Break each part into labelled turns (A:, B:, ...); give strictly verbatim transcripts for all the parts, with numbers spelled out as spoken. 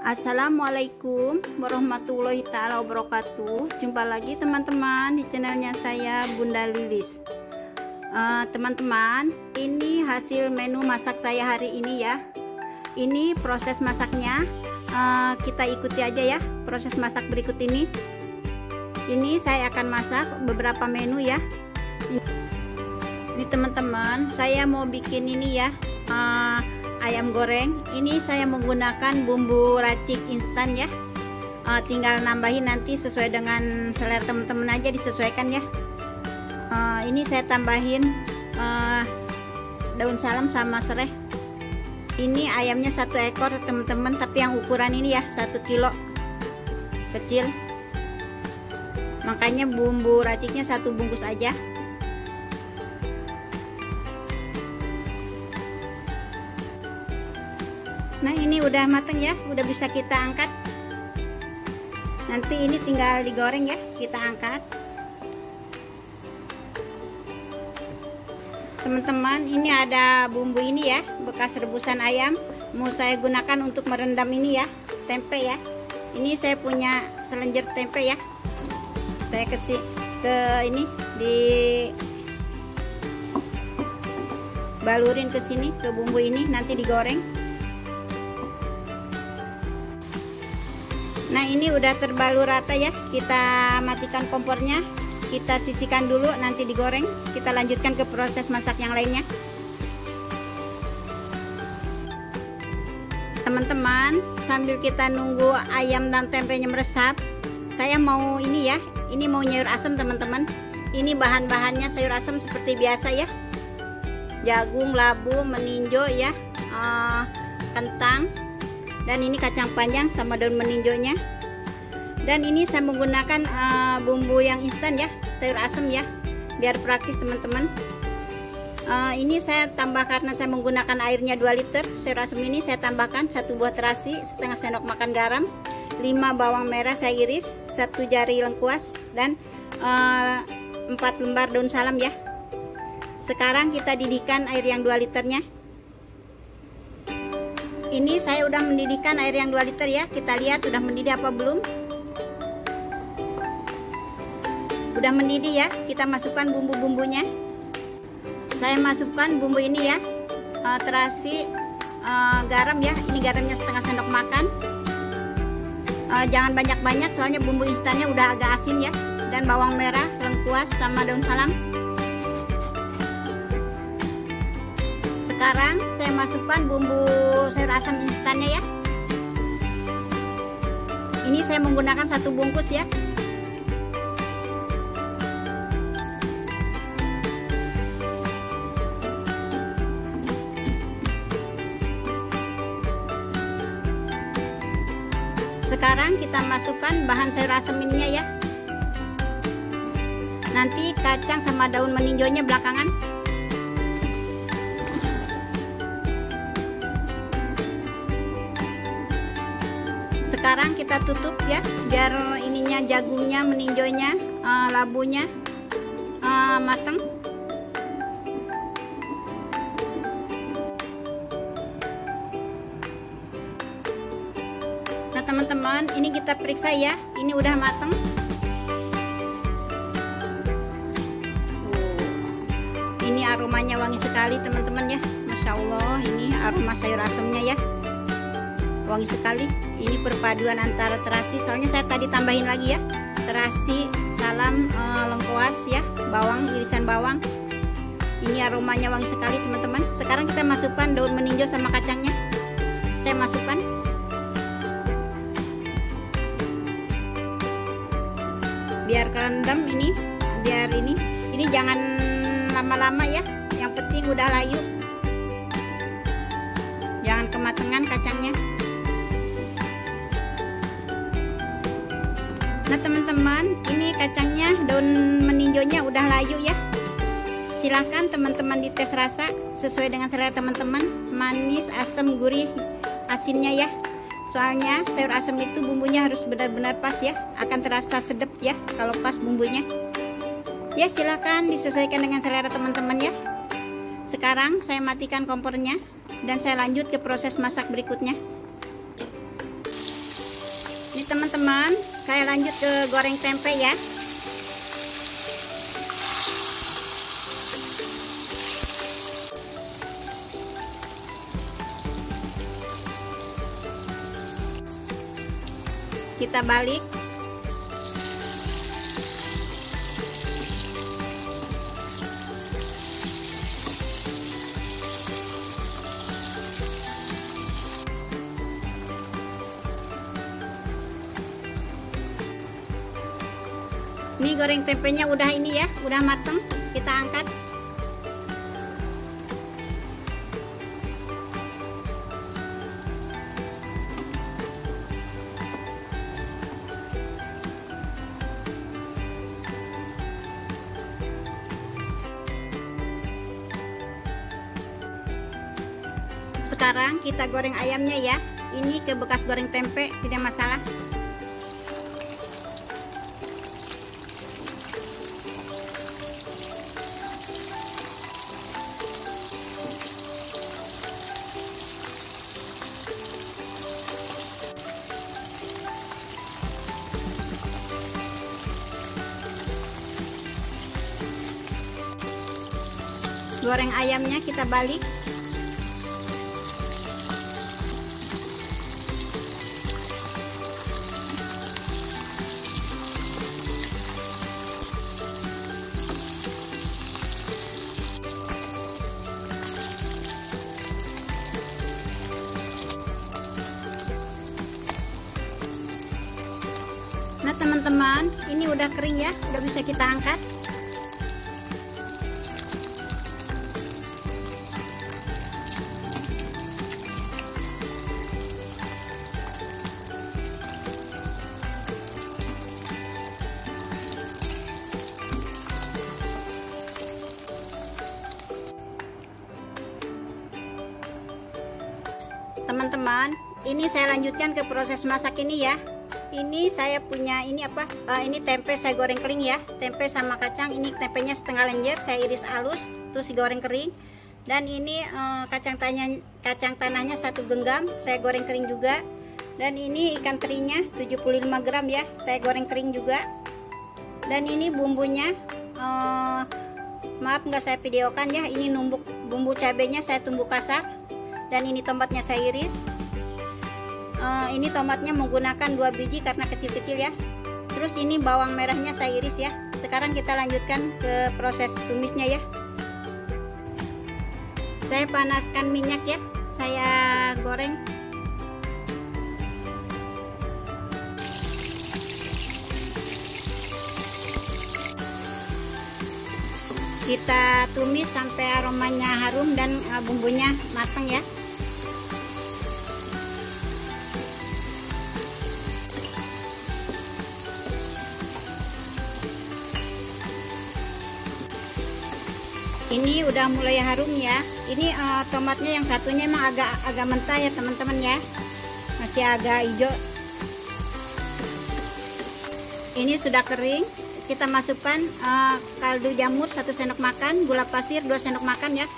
A: Assalamualaikum warahmatullahi taala wabarakatuh. Jumpa lagi teman-teman di channelnya saya, Bunda Lilis. Teman-teman, uh, ini hasil menu masak saya hari ini ya. Ini proses masaknya, uh, kita ikuti aja ya proses masak berikut ini. Ini saya akan masak beberapa menu ya. Ini teman-teman, saya mau bikin ini ya, uh, ayam goreng. Ini saya menggunakan bumbu racik instan ya. Uh, tinggal nambahin nanti sesuai dengan selera teman-teman aja, disesuaikan ya. Uh, ini saya tambahin uh, daun salam sama serai. Ini ayamnya satu ekor teman-teman, tapi yang ukuran ini ya satu kilo kecil. Makanya bumbu raciknya satu bungkus aja. Nah, ini udah matang ya, udah bisa kita angkat. Nanti ini tinggal digoreng ya, kita angkat. Teman-teman, ini ada bumbu ini ya, bekas rebusan ayam. Mau saya gunakan untuk merendam ini ya, tempe ya. Ini saya punya selenjer tempe ya. Saya kasih ke ini, di balurin ke sini, ke bumbu ini, nanti digoreng. Nah, ini udah terbalur rata ya, kita matikan kompornya, kita sisihkan dulu, nanti digoreng. Kita lanjutkan ke proses masak yang lainnya. Teman-teman, sambil kita nunggu ayam dan tempenya meresap, saya mau ini ya, ini mau sayur asem teman-teman. Ini bahan-bahannya sayur asem seperti biasa ya, jagung, labu, meninjo ya, uh, kentang, dan ini kacang panjang sama daun meninjonya. Dan ini saya menggunakan uh, bumbu yang instan ya, sayur asem ya, biar praktis teman-teman. Uh, ini saya tambah karena saya menggunakan airnya dua liter. Sayur asem ini saya tambahkan satu buah terasi, setengah sendok makan garam, lima bawang merah saya iris, satu jari lengkuas, dan uh, empat lembar daun salam ya. Sekarang kita didihkan air yang dua liternya. Ini saya udah mendidihkan air yang dua liter ya. Kita lihat udah mendidih apa belum. Udah mendidih ya. Kita masukkan bumbu-bumbunya. Saya masukkan bumbu ini ya, uh, terasi, uh, garam ya. Ini garamnya setengah sendok makan. uh, Jangan banyak-banyak soalnya bumbu instannya udah agak asin ya. Dan bawang merah, lengkuas, sama daun salam. Sekarang saya masukkan bumbu sayur asam instannya ya. Ini saya menggunakan satu bungkus ya. Sekarang kita masukkan bahan sayur asam ininya ya. Nanti kacang sama daun meninjonya belakangan. Sekarang kita tutup ya, biar ininya, jagungnya, meninjonya, uh, labunya uh, matang. Nah teman-teman, ini kita periksa ya, ini udah matang. uh, Ini aromanya wangi sekali teman-teman ya, Masya Allah. Ini aroma sayur asamnya ya, wangi sekali. Ini perpaduan antara terasi, soalnya saya tadi tambahin lagi ya, terasi, salam, e, lengkuas ya, bawang, irisan bawang. Ini aromanya wangi sekali teman-teman. Sekarang kita masukkan daun meninjo sama kacangnya. Saya masukkan. Biar kerendam ini, biar ini, ini jangan lama-lama ya. Yang penting udah layu. Jangan kematangan kacangnya. Nah teman-teman, ini kacangnya, daun meninjonya udah layu ya. Silahkan teman-teman dites rasa sesuai dengan selera teman-teman, manis, asam, gurih, asinnya ya. Soalnya sayur asam itu bumbunya harus benar-benar pas ya, akan terasa sedap ya kalau pas bumbunya. Ya silahkan disesuaikan dengan selera teman-teman ya. Sekarang saya matikan kompornya dan saya lanjut ke proses masak berikutnya. Ini teman-teman, saya lanjut ke goreng tempe ya. Kita balik. Ini goreng tempenya udah ini ya, udah mateng. Kita angkat. Sekarang kita goreng ayamnya ya. Ini ke bekas goreng tempe, tidak masalah. Goreng ayamnya kita balik. Nah teman-teman, ini udah kering ya, udah bisa kita angkat. Teman-teman, ini saya lanjutkan ke proses masak ini ya. Ini saya punya ini apa? Uh, ini tempe saya goreng kering ya. Tempe sama kacang. Ini tempenya setengah lenjer, saya iris halus, terus digoreng kering. Dan ini uh, kacang tanahnya, kacang tanahnya satu genggam, saya goreng kering juga. Dan ini ikan terinya tujuh puluh lima gram ya, saya goreng kering juga. Dan ini bumbunya, uh, maaf nggak saya videokan ya. Ini numbuk bumbu cabenya saya tumbuk kasar. Dan ini tomatnya saya iris. Uh, ini tomatnya menggunakan dua biji karena kecil-kecil ya. Terus ini bawang merahnya saya iris ya. Sekarang kita lanjutkan ke proses tumisnya ya. Saya panaskan minyak ya. Saya goreng. Kita tumis sampai aromanya harum dan uh, bumbunya matang ya. Ini udah mulai harum ya. Ini uh, tomatnya yang satunya emang agak agak mentah ya teman-teman ya. Masih agak hijau. Ini sudah kering. Kita masukkan uh, kaldu jamur satu sendok makan, gula pasir dua sendok makan ya.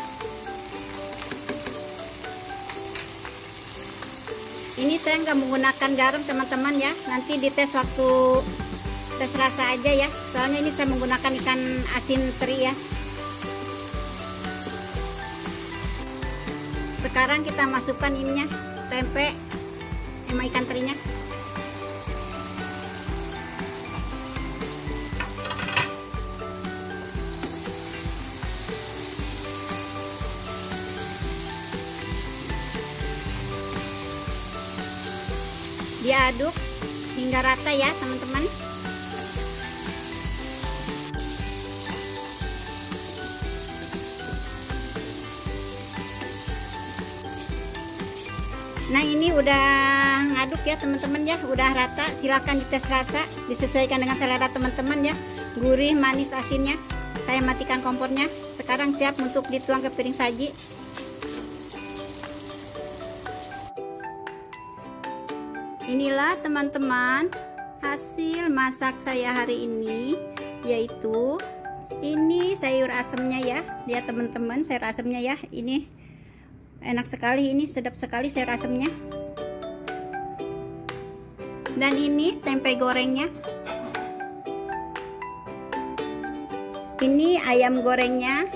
A: Ini saya nggak menggunakan garam teman-teman ya. Nanti dites waktu tes rasa aja ya. Soalnya ini saya menggunakan ikan asin teri ya. Sekarang kita masukkan ininya, tempe sama ikan terinya. Diaduk hingga rata ya teman-teman. Nah ini udah ngaduk ya teman-teman ya, udah rata. Silahkan dites rasa, disesuaikan dengan selera teman-teman ya. Gurih, manis, asinnya. Saya matikan kompornya. Sekarang siap untuk dituang ke piring saji. Inilah teman-teman hasil masak saya hari ini, yaitu ini sayur asemnya ya. Lihat teman-teman, sayur asemnya ya. Ini enak sekali, ini sedap sekali sayur asemnya. Dan ini tempe gorengnya. Ini ayam gorengnya.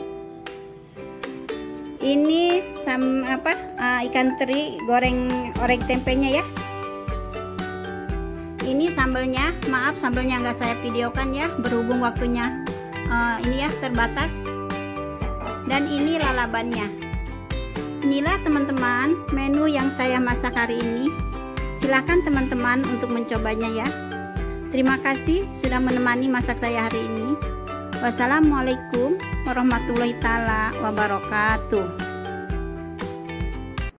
A: Ini sam apa uh, ikan teri goreng orek tempenya ya. Ini sambelnya, maaf sambelnya nggak saya videokan ya, berhubung waktunya uh, ini ya terbatas. Dan ini lalabannya. Inilah teman-teman menu yang saya masak hari ini. Silahkan teman-teman untuk mencobanya ya. Terima kasih sudah menemani masak saya hari ini. Wassalamualaikum warahmatullahi taala wabarakatuh.